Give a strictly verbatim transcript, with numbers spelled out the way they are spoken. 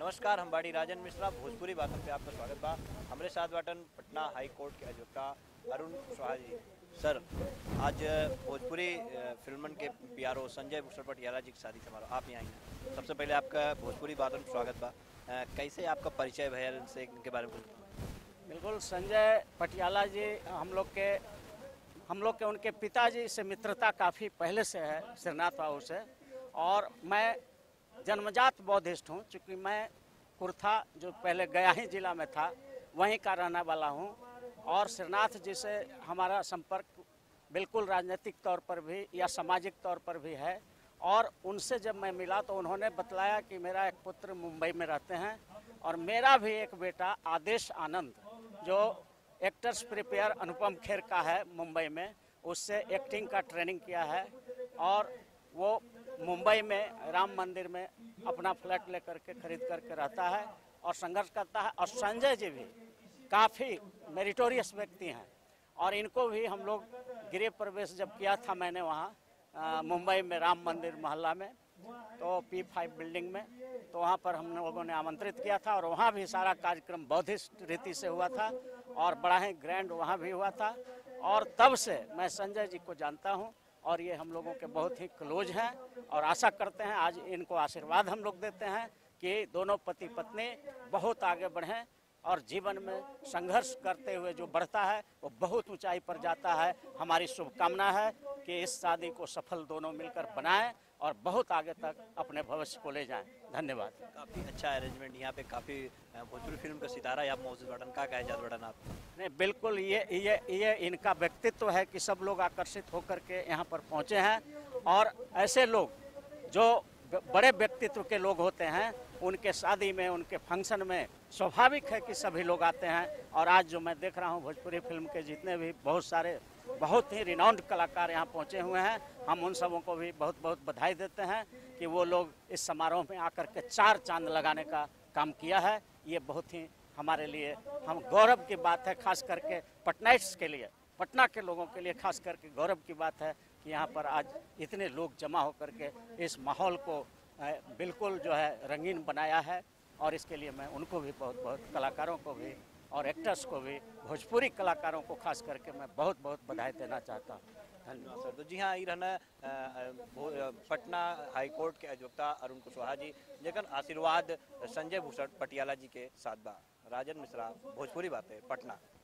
नमस्कार, हम बाड़ी राजन मिश्रा भोजपुरी बातन पे आपका स्वागत बा। हमरे साथ बाटन पटना हाई कोर्ट के अधिवक्ता अरुण कुशवाहा जी। सर, आज भोजपुरी फिल्मन के पीआरओ संजय भूषण पटियाला जी की शादी समारोह आप यहाँ आई हैं। सबसे पहले आपका भोजपुरी बातन में स्वागत बा। कैसे आपका परिचय भैया से इनके बारे में? बिल्कुल, संजय पटियाला जी हम लोग के हम लोग के उनके पिताजी से मित्रता काफ़ी पहले से है, श्रीनाथ बाबू से। और मैं जन्मजात बौद्धिस्ट हूँ, चूँकि मैं कुर्था जो पहले गया ही जिला में था वहीं का रहने वाला हूँ। और श्रीनाथ जी से हमारा संपर्क बिल्कुल राजनीतिक तौर पर भी या सामाजिक तौर पर भी है। और उनसे जब मैं मिला तो उन्होंने बतलाया कि मेरा एक पुत्र मुंबई में रहते हैं और मेरा भी एक बेटा आदेश आनंद जो एक्टर्स प्रिपेयर अनुपम खेर का है मुंबई में, उससे एक्टिंग का ट्रेनिंग किया है और वो मुंबई में राम मंदिर में अपना फ्लैट लेकर के खरीद करके रहता है और संघर्ष करता है। और संजय जी भी काफ़ी मेरिटोरियस व्यक्ति हैं और इनको भी हम लोग गृह प्रवेश जब किया था मैंने वहाँ मुंबई में राम मंदिर मोहल्ला में, तो पी फाइव बिल्डिंग में, तो वहाँ पर हम लोगों ने आमंत्रित किया था और वहाँ भी सारा कार्यक्रम बौद्धिस्ट रीति से हुआ था और बड़ा ही ग्रैंड वहाँ भी हुआ था। और तब से मैं संजय जी को जानता हूँ और ये हम लोगों के बहुत ही क्लोज हैं और आशा करते हैं आज इनको आशीर्वाद हम लोग देते हैं कि दोनों पति पत्नी बहुत आगे बढ़ें और जीवन में संघर्ष करते हुए जो बढ़ता है वो बहुत ऊंचाई पर जाता है। हमारी शुभकामना है कि इस शादी को सफल दोनों मिलकर बनाएं और बहुत आगे तक अपने भविष्य को ले जाएं। धन्यवाद। काफ़ी अच्छा अरेंजमेंट, यहाँ पे काफ़ी भोजपुरी फिल्म का सितारा या मौजूद बटन का कहे जात बटन आप? नहीं, बिल्कुल ये ये ये इनका व्यक्तित्व है कि सब लोग आकर्षित होकर के यहाँ पर पहुँचे हैं। और ऐसे लोग जो बड़े व्यक्तित्व के लोग होते हैं उनके शादी में, उनके फंक्शन में स्वाभाविक है कि सभी लोग आते हैं। और आज जो मैं देख रहा हूँ भोजपुरी फिल्म के जितने भी बहुत सारे बहुत ही रिनाउंड कलाकार यहाँ पहुँचे हुए हैं, हम उन सबों को भी बहुत बहुत बधाई देते हैं कि वो लोग इस समारोह में आकर के चार चांद लगाने का काम किया है। ये बहुत ही हमारे लिए हम गौरव की बात है, खास करके पटनाइट्स के लिए, पटना के लोगों के लिए खास करके गौरव की बात है कि यहाँ पर आज इतने लोग जमा होकर के इस माहौल को बिल्कुल जो है रंगीन बनाया है। और इसके लिए मैं उनको भी बहुत बहुत कलाकारों को भी और एक्टर्स को भी, भोजपुरी कलाकारों को खास करके मैं बहुत बहुत बधाई देना चाहता हूँ। धन्यवाद सर। तो जी हाँ, ये रहना पटना हाई कोर्ट के अधिवक्ता अरुण कुशवाहा जी, लेकिन आशीर्वाद संजय भूषण पटियाला जी के साथ बा। राजन मिश्रा, भोजपुरी बातें, पटना।